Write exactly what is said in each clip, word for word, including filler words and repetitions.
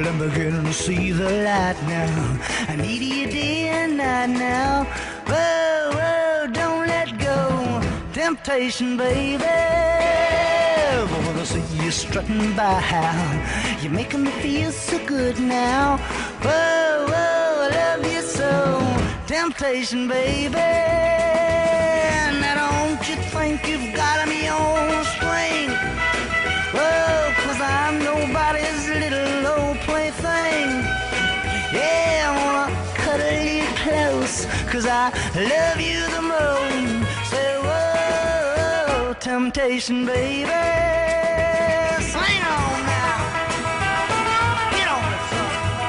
Well, I'm beginning to see the light now. I need you day and night now. Whoa, whoa, don't let go. Temptation, baby. Wanna see you strutting by. You're making me feel so good now. Whoa, whoa, I love you so. Temptation, baby. Now don't you think you've got me on string? Whoa, cause I'm nobody's little old plaything. Yeah, I wanna cuddle you close, cause I love you the most. Say, whoa, temptation, baby. Sing on now. Get on it, son.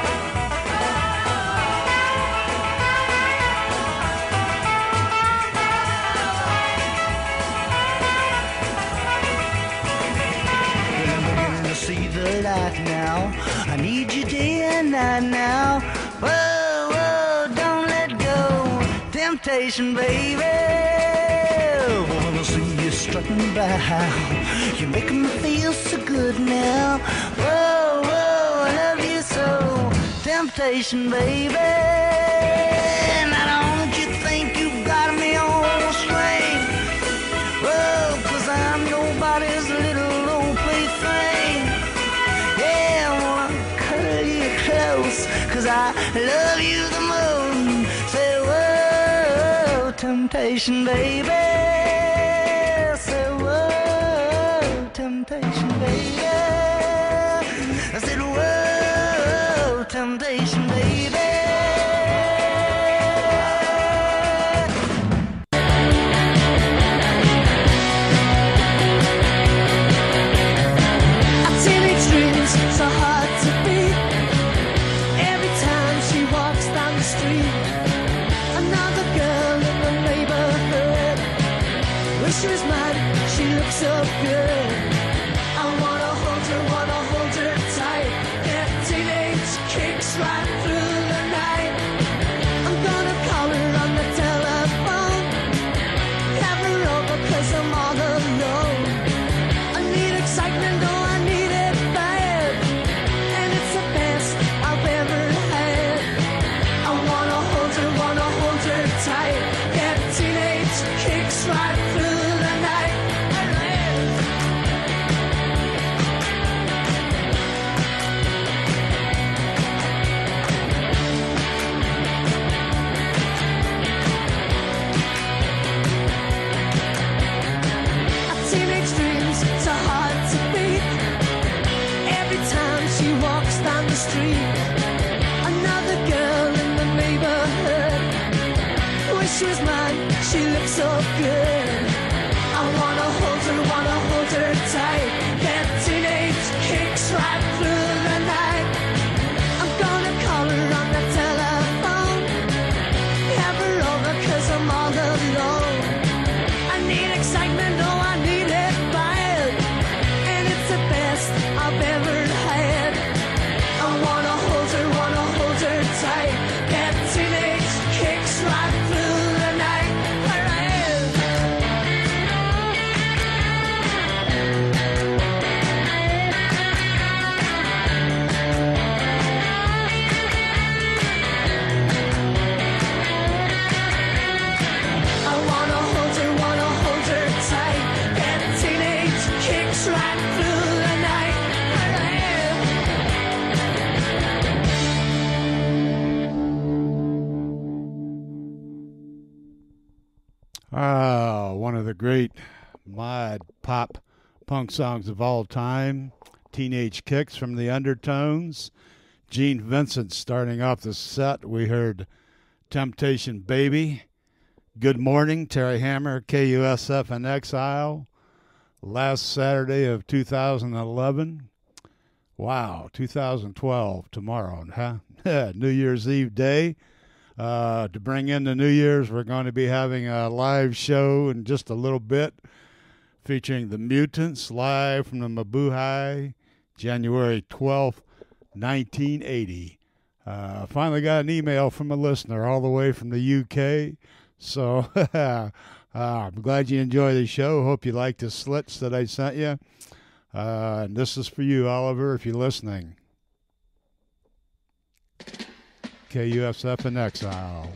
Well, I'm beginning to see the light now. I need you day and night now. Whoa, whoa, don't let go. Temptation, baby. Wanna see you strutting by. You're making me feel so good now. Whoa, whoa, I love you so. Temptation, baby. Now don't you think you've got me on a string? Whoa, cause I'm nobody's little old plaything. Yeah, I wanna cuddle you close, cause I love you the most. Say, whoa, temptation, baby. Say, whoa, temptation, baby. I said, whoa, temptation, baby. So hard to beat. Every time she walks down the street, another girl in the neighborhood. Wish she was mine, she looks so good. I wanna hold her, wanna hold her tight. Get teenage kicks right through the night. I'm gonna call her on the telephone, have her over cause I'm all alone. I need excitement, oh I need it. I've ever had. I wanna hold her, wanna hold her tight. Get teenage kicks right through the night. Our teenage dreams so hard to beat. Every time she walks down the street, another girl in the neighborhood. Wish she was mine, she looks so good. I wanna hold her, wanna hold her tight. Get teenage kicks right through the night. I'm gonna call her on the telephone, have her over cause I'm all alone. I need excitement, oh I need it bad, and it's the best I've ever had. I wanna hold her, wanna hold her tight. Get teenage kicks right through the night. I wanna hold her, wanna hold her tight. Get teenage kicks right through the night. Ah, one of the great mod pop punk songs of all time, Teenage Kicks from the Undertones. Gene Vincent starting off the set. We heard Temptation Baby. Good Morning, Terry Hammer, K U S F and Exile. Last Saturday of two thousand eleven. Wow, two thousand twelve, tomorrow, huh? New Year's Eve day. Uh, to bring in the New Year's, we're going to be having a live show in just a little bit featuring the Mutants live from the Mabuhay, January twelfth, nineteen eighty. Uh, finally got an email from a listener all the way from the U K. So uh, I'm glad you enjoy the show. Hope you like the slits that I sent you. Uh, and this is for you, Oliver, if you're listening. K U S F and Exile.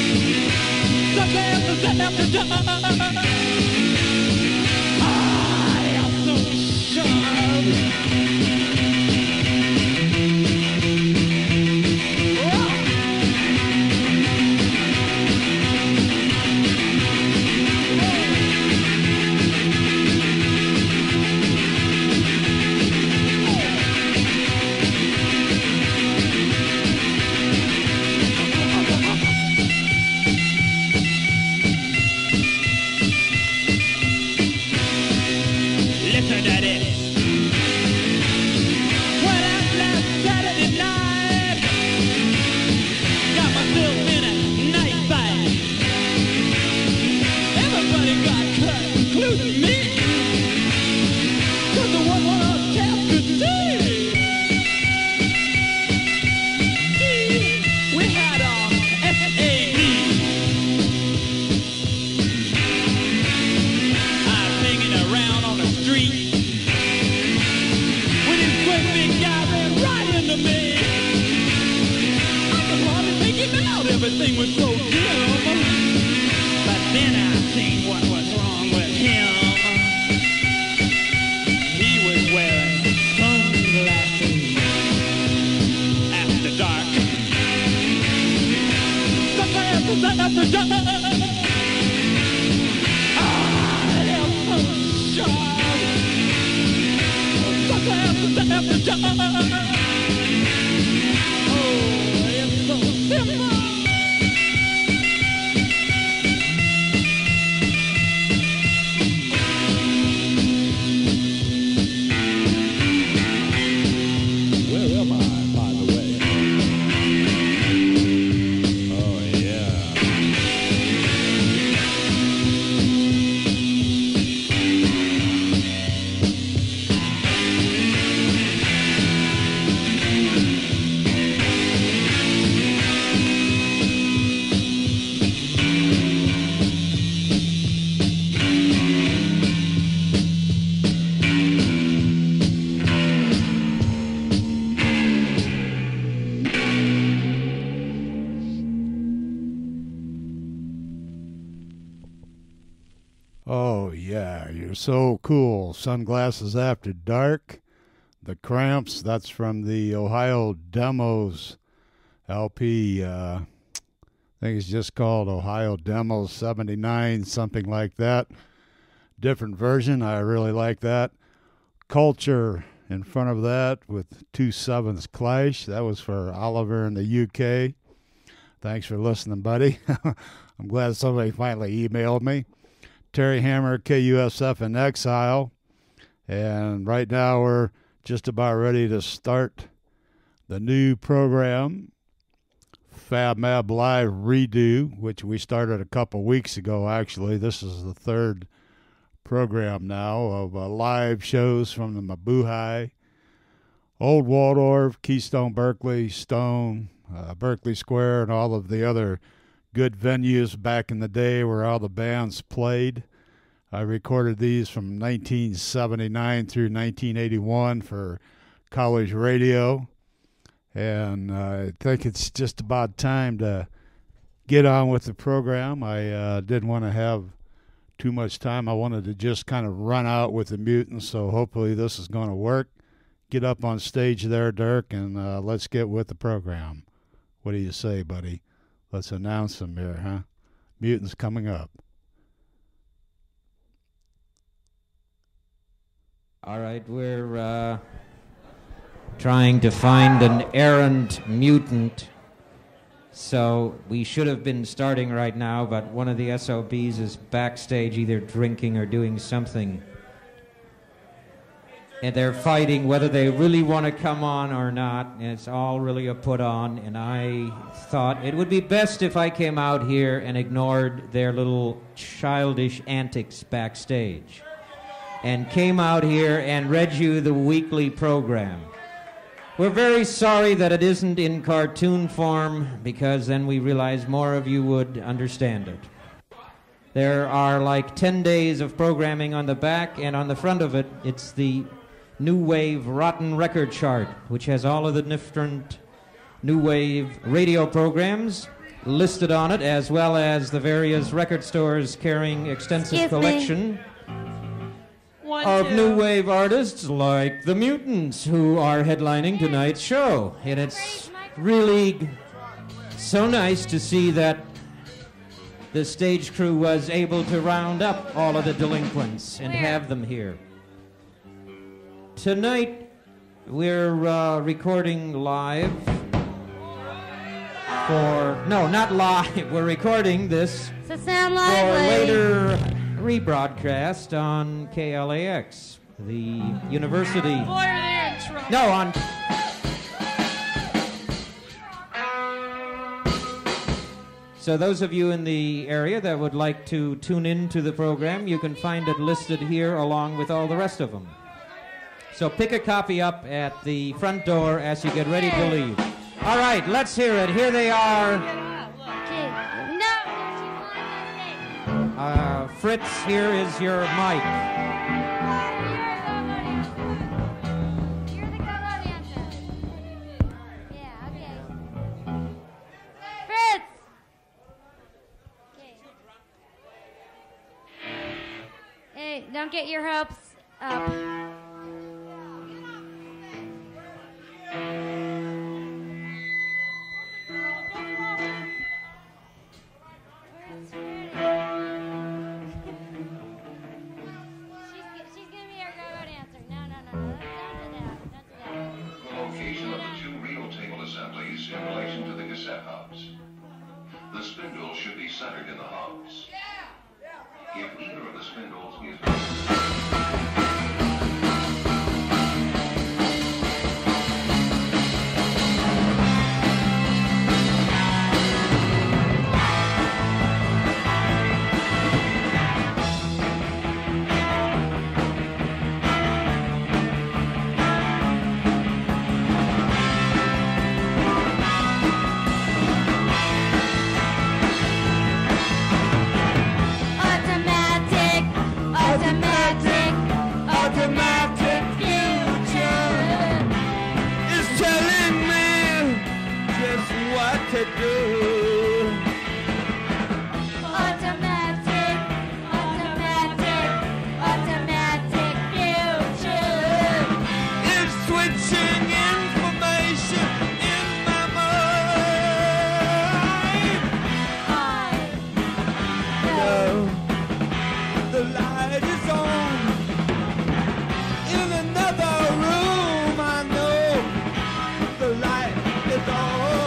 After die. Ah. Sugar Daddy. Went out last Saturday night, got myself in a night fight. Everybody got cut, including me, 'cause the one was kept to see. We had a F A D. I'm hanging around on the street when this great big guy ran right into me. I could hardly make him out, everything was so dim. But then I seen what was wrong with him. He was wearing sunglasses after dark. Sunglasses after dark. Ah, they're so sharp. Sunglasses after dark. Oh, it's so simple. Where am I, by the way? Oh, yeah. Oh, yeah, you're so cool. Sunglasses After Dark. The Cramps, that's from the Ohio Demos L P. Uh, I think it's just called Ohio Demos seventy-nine, something like that. Different version. I really like that. Culture in front of that with Two Sevenths Clash. That was for Oliver in the U K. Thanks for listening, buddy. I'm glad somebody finally emailed me. Terry Hammer, K U S F in Exile. And right now we're just about ready to start the new program, Fab Mab Live Redo, which we started a couple weeks ago, actually. This is the third program now of uh, live shows from the Mabuhay, Old Waldorf, Keystone Berkeley, Stone, uh, Berkeley Square, and all of the other good venues back in the day where all the bands played. I recorded these from nineteen seventy-nine through nineteen eighty-one for college radio, and uh, I think it's just about time to get on with the program. I uh, didn't want to have too much time. I wanted to just kind of run out with the Mutants, so hopefully this is going to work. Get up on stage there, Dirk, and uh, let's get with the program. What do you say, buddy? Let's announce them here, huh? Mutants coming up. All right, we're uh, trying to find an errant mutant. So we should have been starting right now, but one of the S O Bs is backstage either drinking or doing something. And they're fighting whether they really want to come on or not, and it's all really a put on. And I thought it would be best if I came out here and ignored their little childish antics backstage and came out here and read you the weekly program. We're very sorry that it isn't in cartoon form, because then we realize more of you would understand it. There are like ten days of programming on the back, and on the front of it, it's the New Wave Rotten Record Chart, which has all of the different New Wave radio programs listed on it, as well as the various record stores carrying extensive Excuse collection me. of New Wave artists like the Mutants, who are headlining tonight's show. And it's really so nice to see that the stage crew was able to round up all of the delinquents and have them here. Tonight, we're uh, recording live for... No, not live. We're recording this So sound for lively. later rebroadcast on K L A X. the university. Boy, are they in trouble. No, on. So those of you in the area that would like to tune in to the program, you can find it listed here along with all the rest of them. So pick a copy up at the front door as you get ready to leave. All right, let's hear it. Here they are. Uh, Fritz, here is your mic. Don't get your hopes up. In relation to the cassette hubs. The spindle should be centered in the hubs. If either of the spindles is... to do. Automatic, automatic, automatic future. It's switching information in my mind. I know the light is on. In another room, I know the light is on.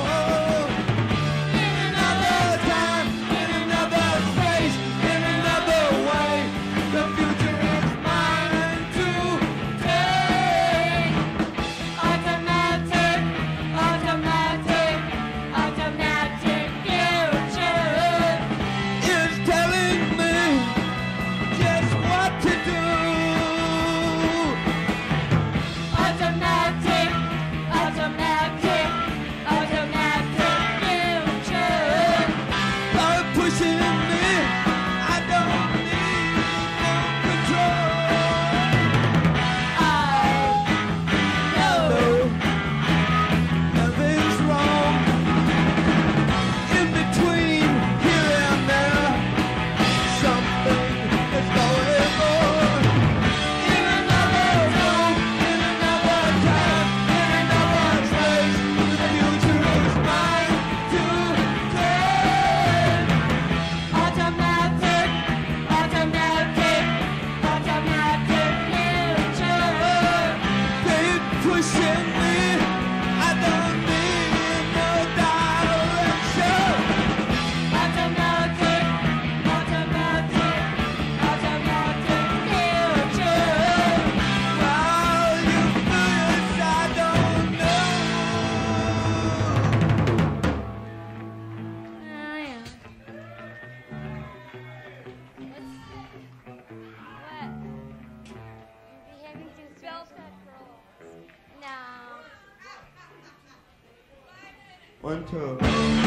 One, two.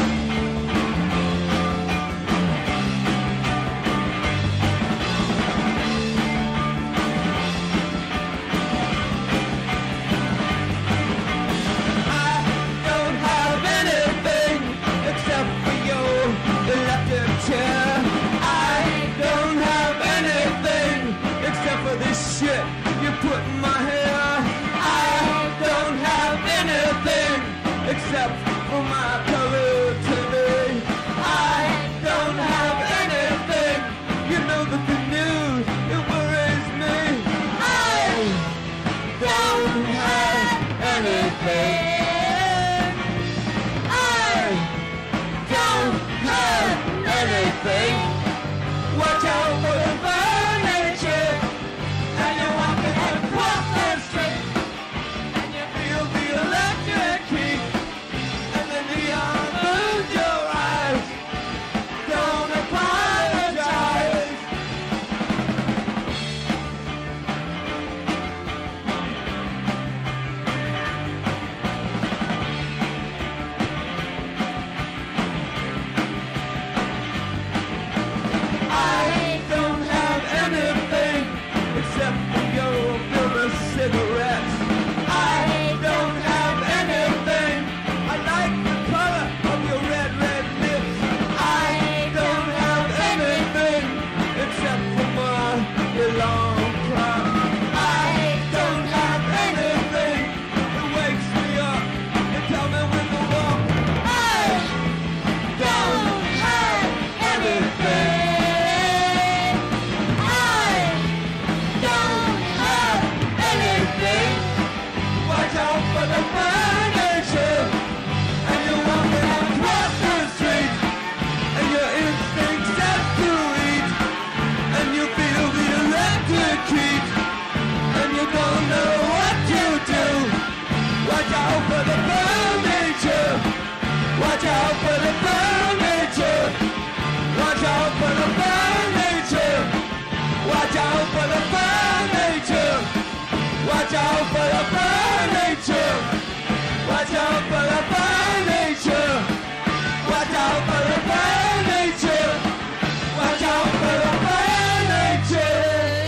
Except for my color today, I don't have anything. You know that the news, it worries me. I don't have anything. I don't have anything. Watch out for the furniture, and you're walking Watch out for the fire nature. Watch out for the fire nature. Watch out for the fire nature. Watch out for the fire nature.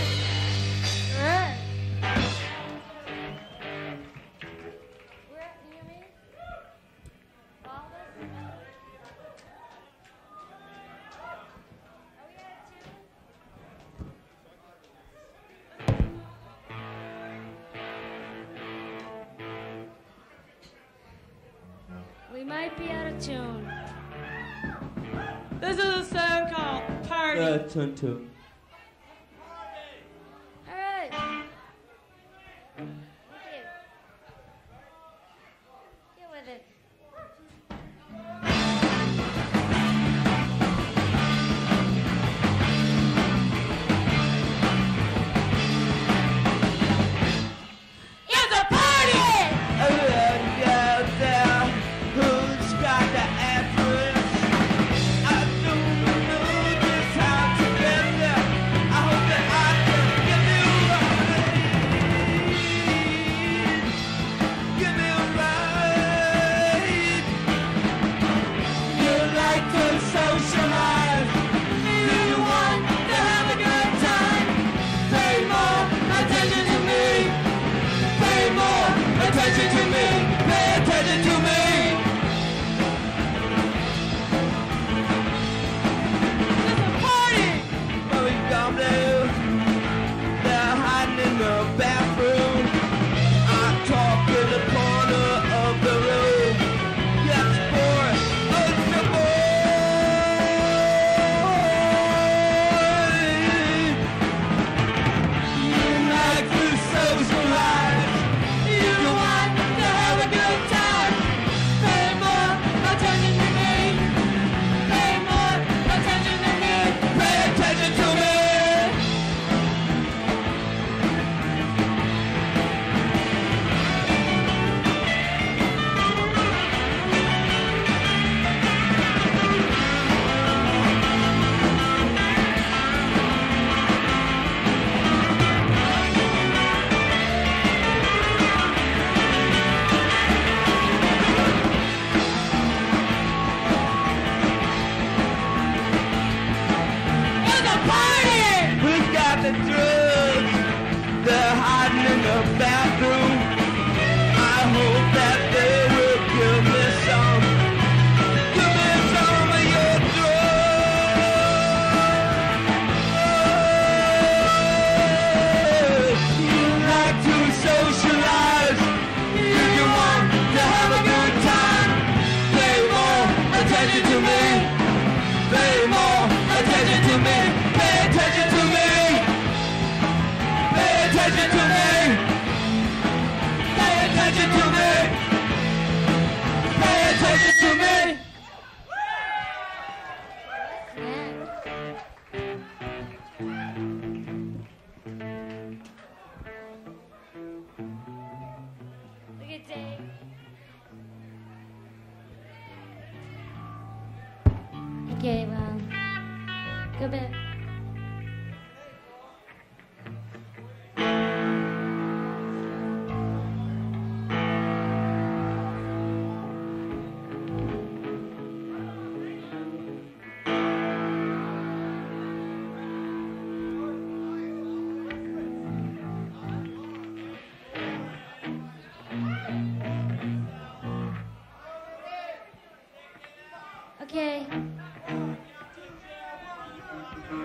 We might be out of tune. This is a song called Party. Uh, tune two. All right. Okay. Get with it. It's a party! Who's got the address? I don't know just how to get there. I hope that I can give you a ride. Give me a ride. You like to socialize. Do you want to have a good time? Pay more attention to me. Pay more attention to me. Pay attention to me. But we gone blue. They're hiding in the bathroom. I talk in the corner of the room. Yes, boy, it's the boy. You like to socialize. You want to have a good time. Pay more attention to me. Pay more attention to me. Pay attention to me. It's a party! Who's got the drugs? They're hiding in the bathroom. I hope that they will give me some. Give me some of your drugs. You like to socialize. Do you want to have a good time? Pay more attention to me. Pay more attention to me. Pay attention to me. Pay attention to me. Pay attention to me. Pay attention to me. Look at Dave. Okay, well, go back. Okay.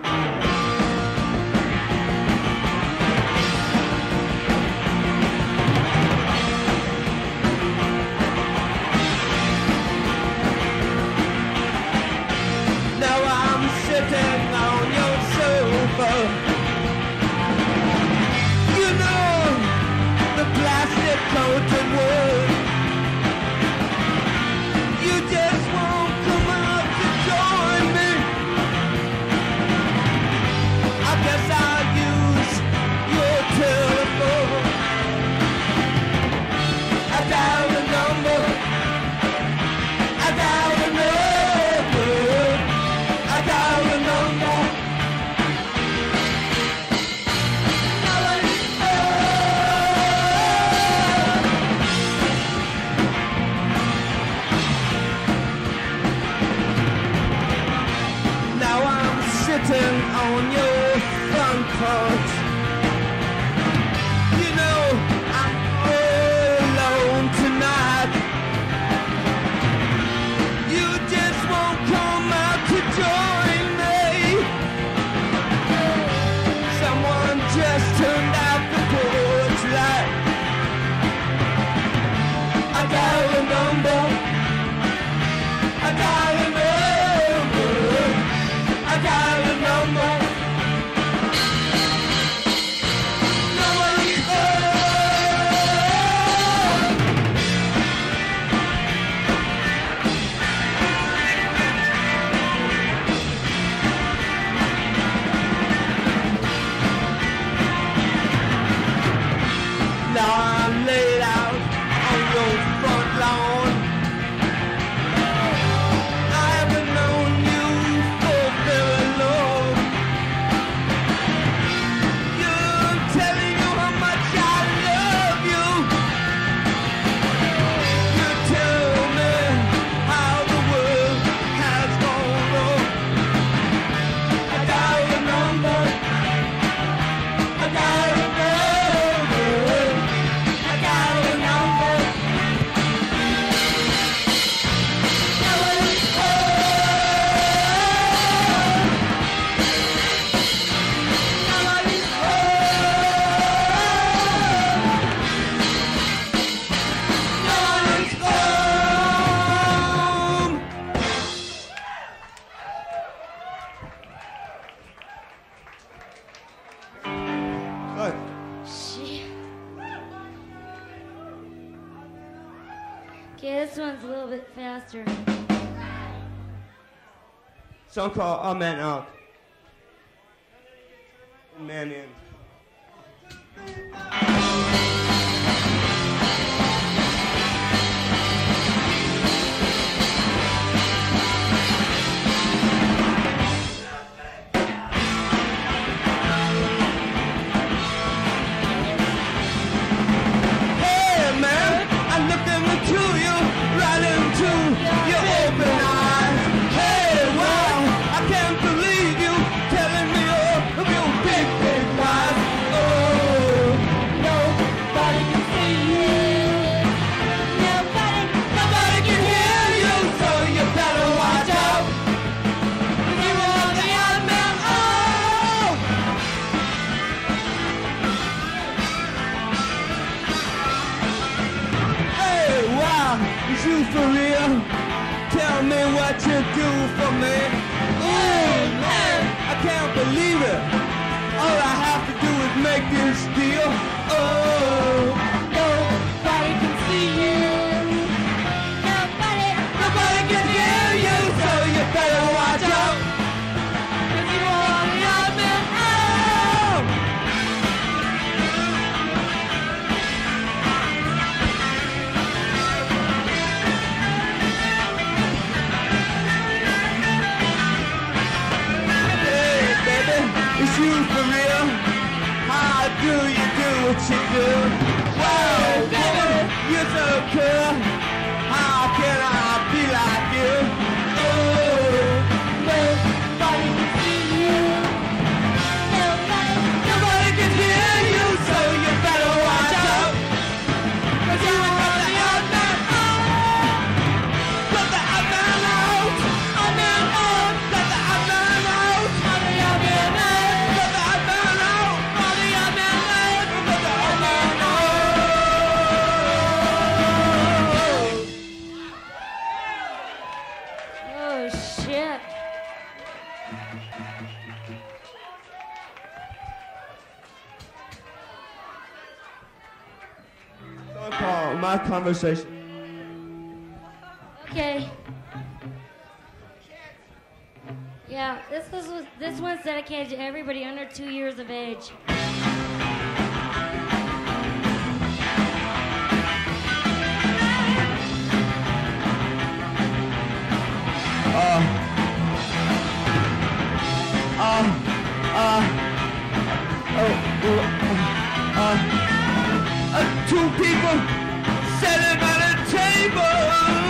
Okay, this one's a little bit faster. Song called A Man Out. Man in. For real, tell me what you do for me. Oh man, I can't believe it. All I have to do is make this deal. Oh, nobody can see you. Nobody, nobody can hear you. So you better watch out. 'Cause you are the odd man out. It's you for real. How do you do what you do? Wow, baby, you're so cool. How can I be like you? Oh, nobody can see you. Nobody, nobody can hear you. So you better watch out. 'Cause you are the odd man out. Let the odd man out. Odd man out. Let the odd man out. Odd man out. My conversation. Okay. Yeah, this is this one's dedicated to everybody under two years of age. Uh. Uh. Uh. Oh. Uh. Uh. Two people. Sitting at a table.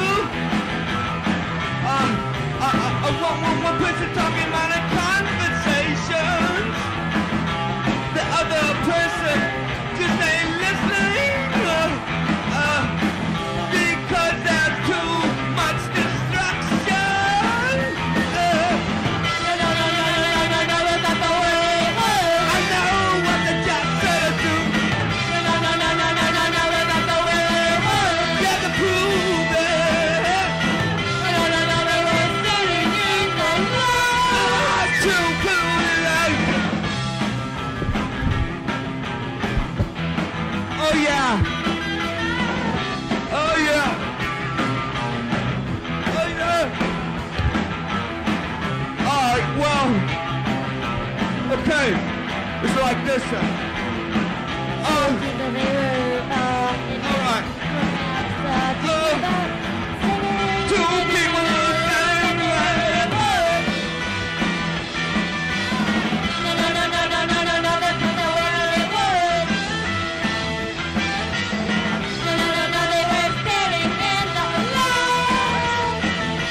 Um, uh, uh, uh, one, one, one person talking about a conversation. The other person just ain't listening. Uh, uh, because there's too much distraction. Uh, no, no, no, no, no, no, no, that's not the way it works. I know what the Jack said to do. No, no, no, no, no, no, no, no, that's not the way. Prove it. No, no, no, no, we're sitting in the light. Too cool light. Oh yeah. Oh yeah. Oh yeah. All right. Well. Okay. It's like this. Huh? Oh. All right. Two people who sang right. No, no, no, no, no, no, no, no, that's not the way it works. No, no, no, no, they were standing in the light.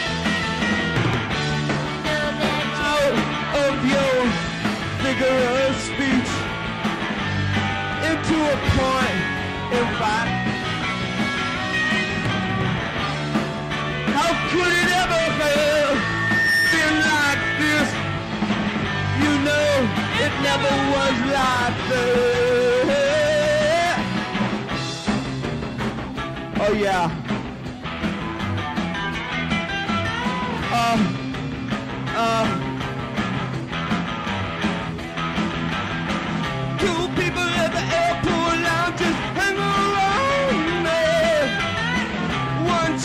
Out of your figure of speech into a point, in fact. How could it ever have been like this? You know, it never was like this. Oh yeah. Uh, uh. Two people at the airport lounge just hang around me. One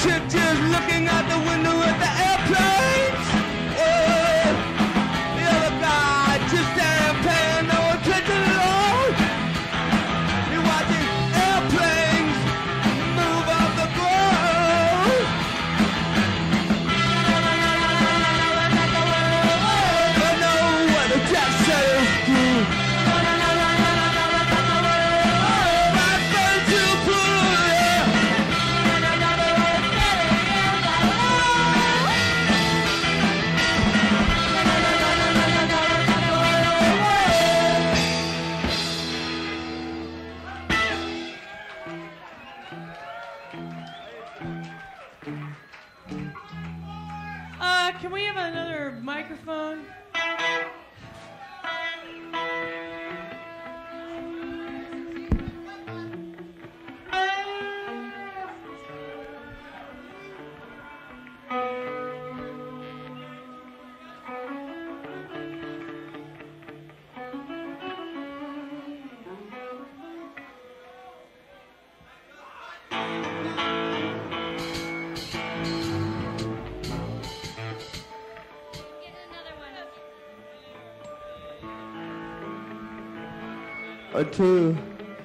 Can we have another microphone? Or two.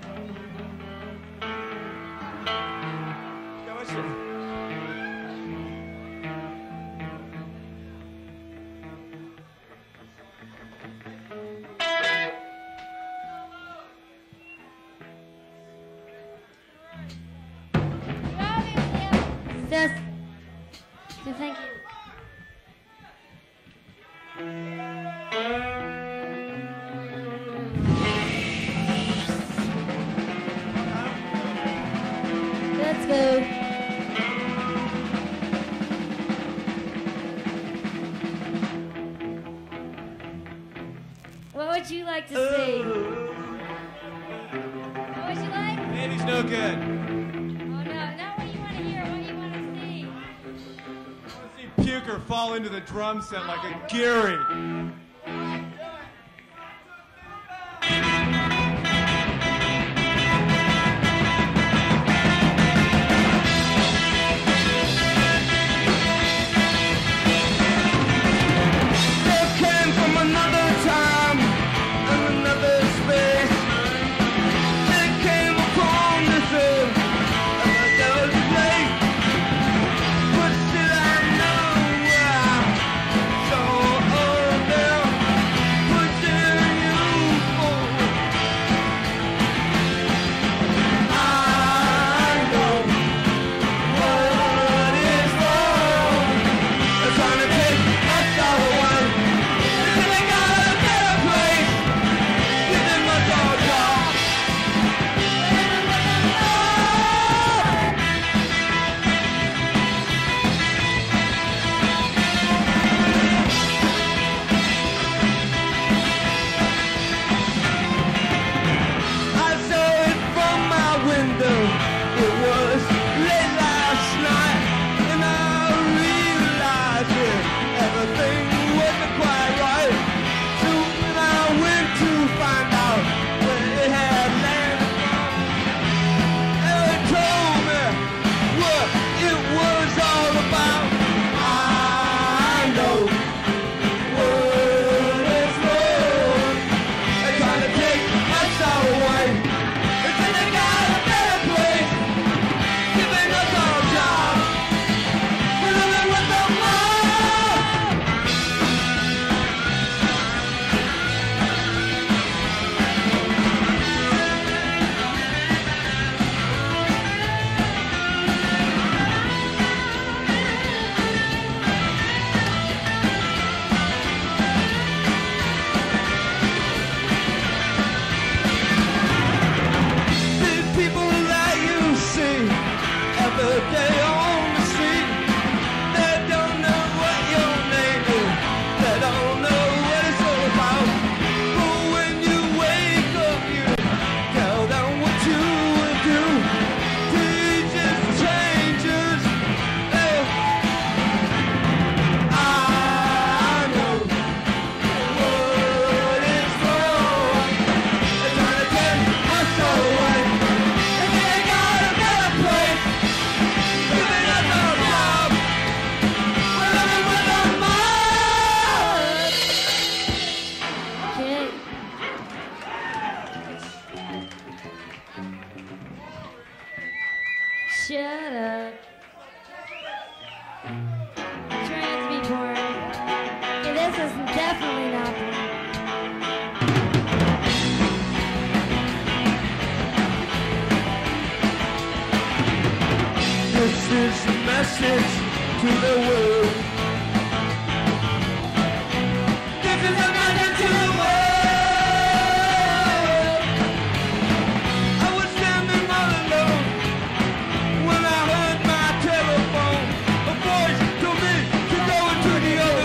Yes. So thank you. Let's go. What would you like to see? What would you like? Andy's no good. Oh no, not what you want to hear, what you want to see. I want to see Puker fall into the drum set like a Geary. Shut up. I'm trying not to be boring. Yeah, this is definitely not boring. This is a message to the world. This is a message to the world. I was standing all alone when I heard my telephone. A voice told me to go into the ocean.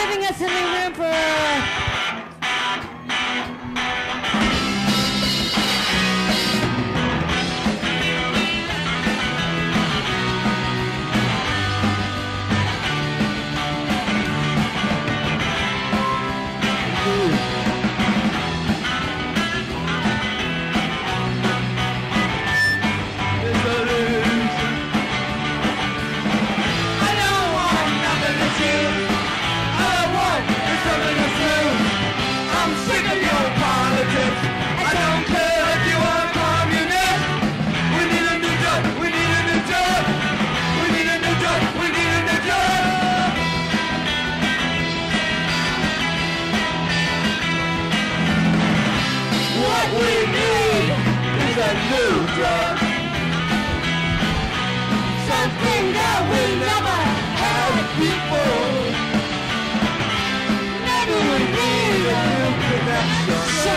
giving us any room for uh, something that we never had before. Maybe we need a new connection.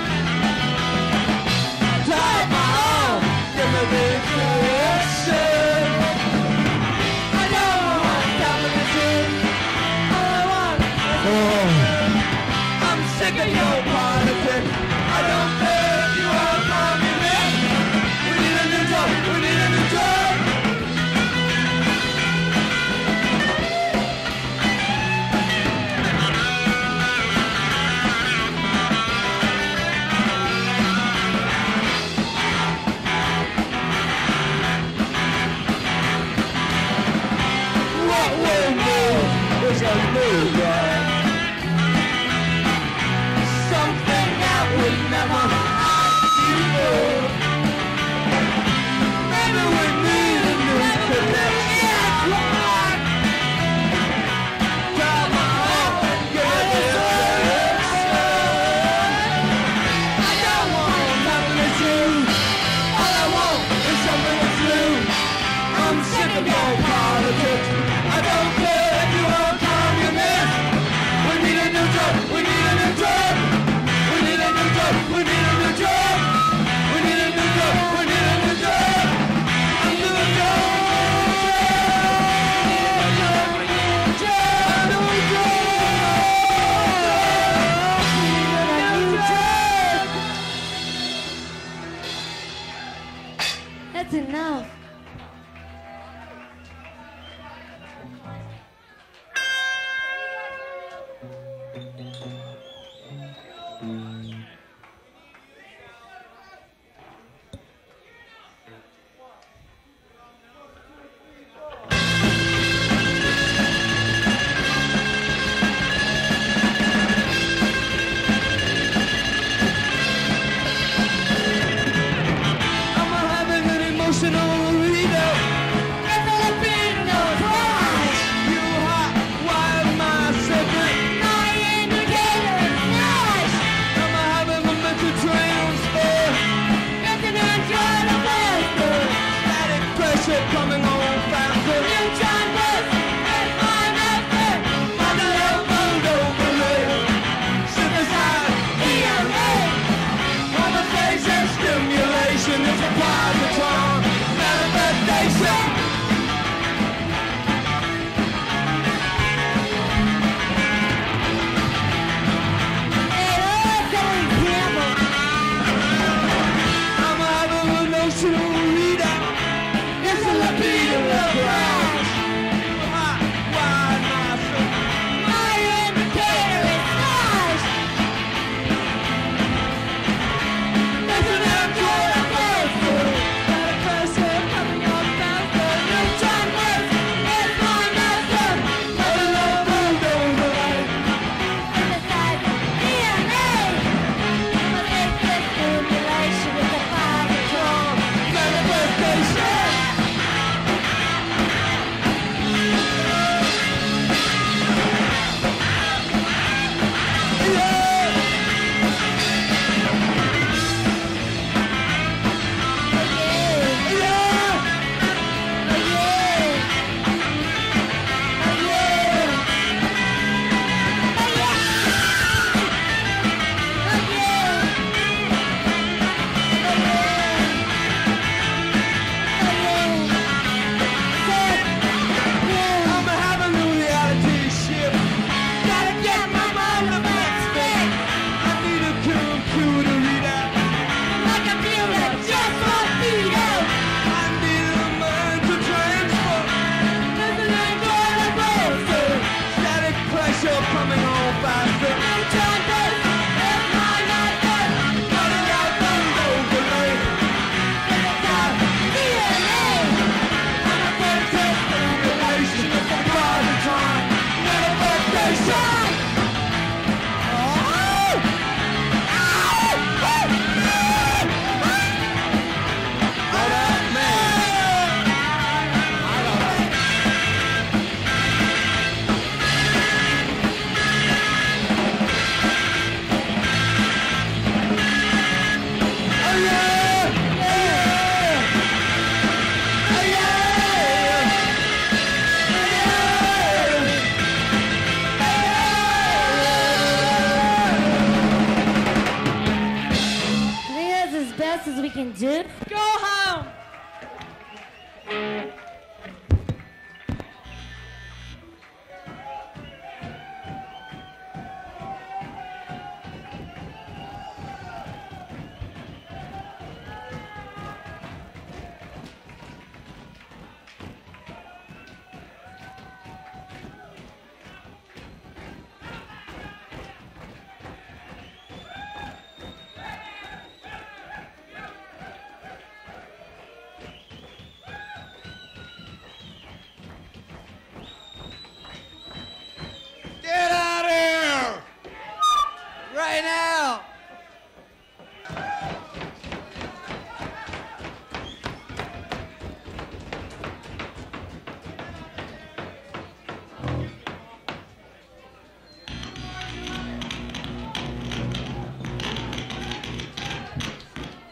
Drive my own, give me the direction. I don't want domination. All I want is oh. I'm sick of your politics. I don't care if you are communist. We need a new job. We need a new job. What we need is a new job. Something that we never had before. Maybe we need a new connection. Drive my heart and get a direction. I don't want nothing to do. All I want is something to do. I'm sick of your politics. I don't care if you are communist.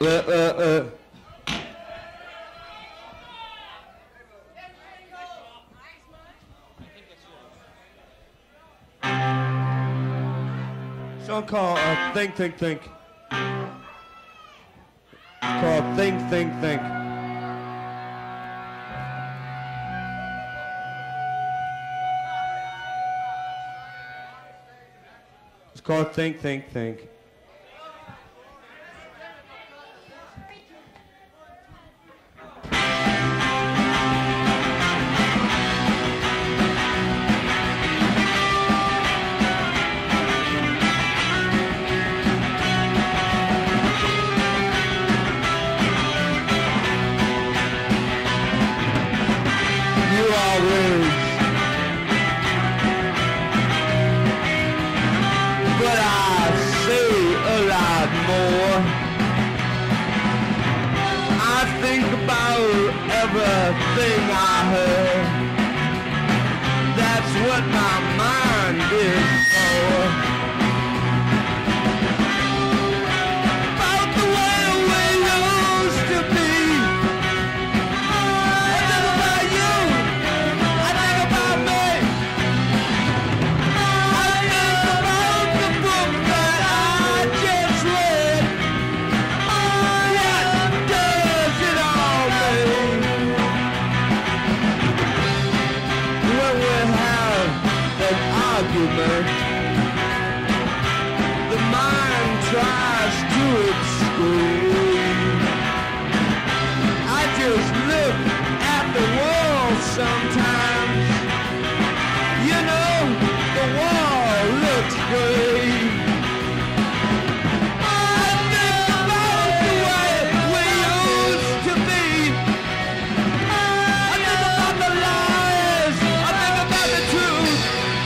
uh, uh. Song called uh, Think, Think, Think. It's called Think, Think, Think. It's called Think, Think, Think. Everything I heard, that's what my mind is for. About the way we used to be. I think about you, I think about me. I think about the book that I just read. What does it all mean? Argument. The mind tries to escape. I just look at the wall sometimes. You know, the wall looks great. I think about the way we used to be. I think about the lies. I think about the truth.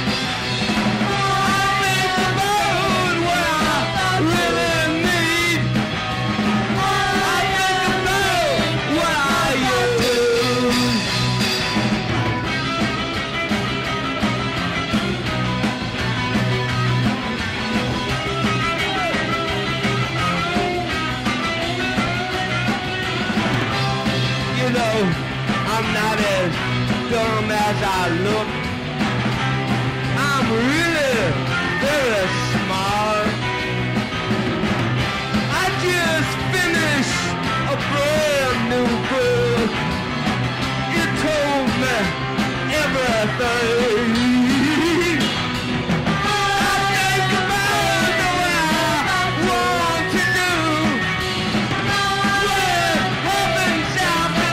I'm not as dumb as I look. I'm really very smart. I just finished a brand new book. It told me everything. I think about the way I want to do. What happens after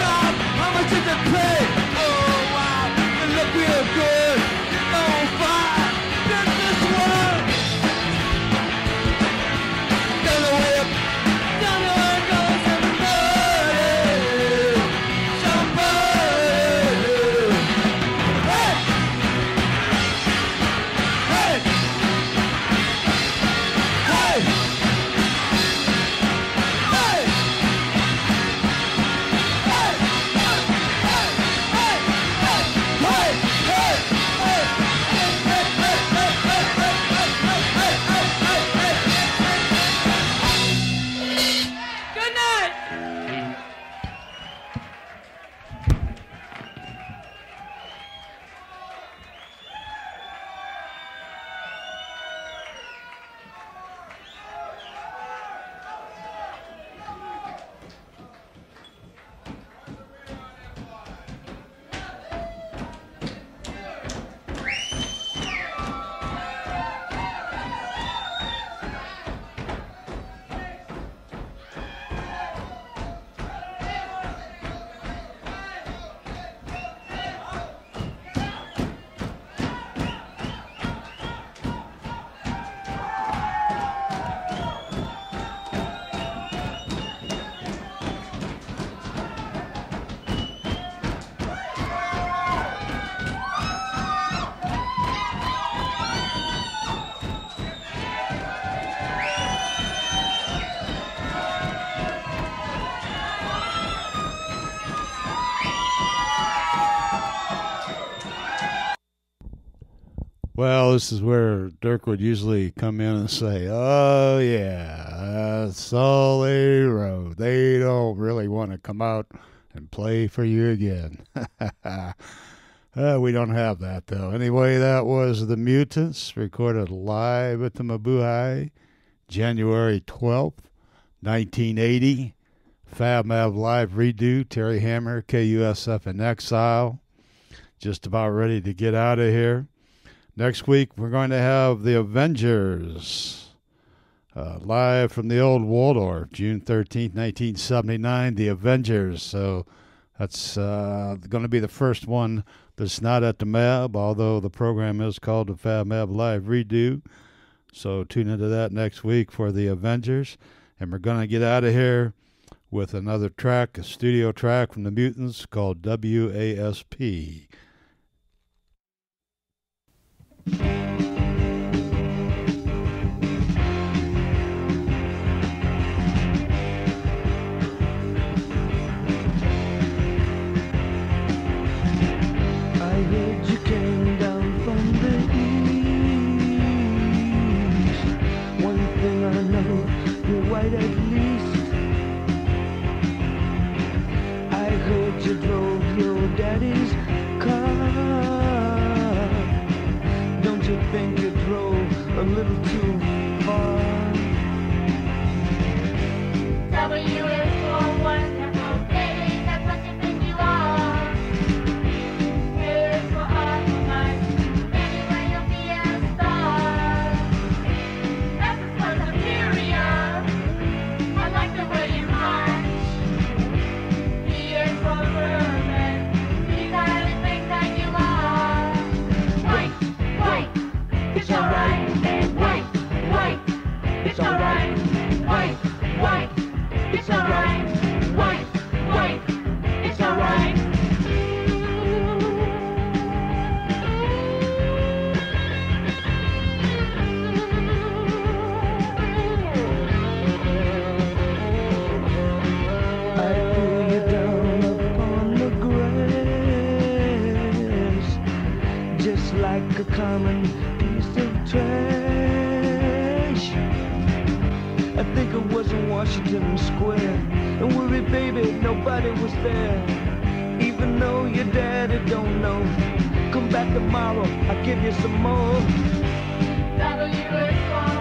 How much does it pay? Oh wow, you look real good. You're on fire. Well, this is where Dirk would usually come in and say, oh, yeah, that's all they wrote. They don't really want to come out and play for you again. uh, we don't have that, though. Anyway, that was the Mutants, recorded live at the Mabuhay, January twelfth, nineteen eighty. Fab Mab live redo, Terry Hammer, K U S F, and Exile. Just about ready to get out of here. Next week, we're going to have the Avengers, uh, live from the old Waldorf, June thirteenth, nineteen seventy-nine, the Avengers. So that's uh, going to be the first one that's not at the Mab, although the program is called the Fab Mab Live Redo. So tune into that next week for the Avengers. And we're going to get out of here with another track, a studio track from the Mutants called W A S P. At least I heard you drove your daddy's car. Don't you think you drove a little too far? W is for wonderful, baby, that's what you think you are. Here is for all your life, anywhere you'll be a star. S is for superior, I like the way you march. He is for urban, these are the things that you are. White, white, it's alright. White, white, it's alright. White, white, it's alright. White, white, it's alright. I threw you down upon the grass, just like a common piece of trash. I think it was in Washington Square. Don't worry, baby, nobody was there. Even though your daddy don't know, come back tomorrow, I'll give you some more. W is for